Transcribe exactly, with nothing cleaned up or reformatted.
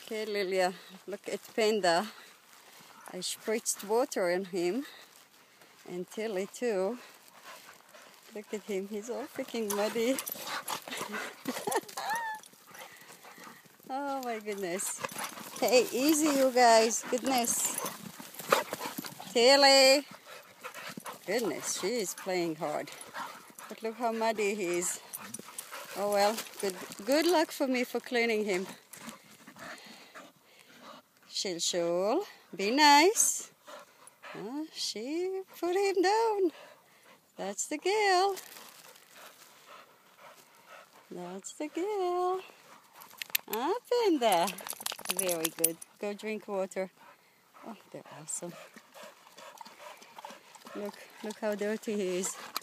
Okay, Lilia, look at Panda. I spritzed water on him, and Tilly too. Look at him, he's all freaking muddy. Oh my goodness. Hey, easy you guys, goodness. Tilly. Goodness, she is playing hard. But look how muddy he is. Oh well, good, good luck for me for cleaning him. She'll show. Be nice. Oh, she put him down. That's the girl. That's the girl. Ah, Panda. Very good. Go drink water. Oh, they're awesome. Look, look how dirty he is.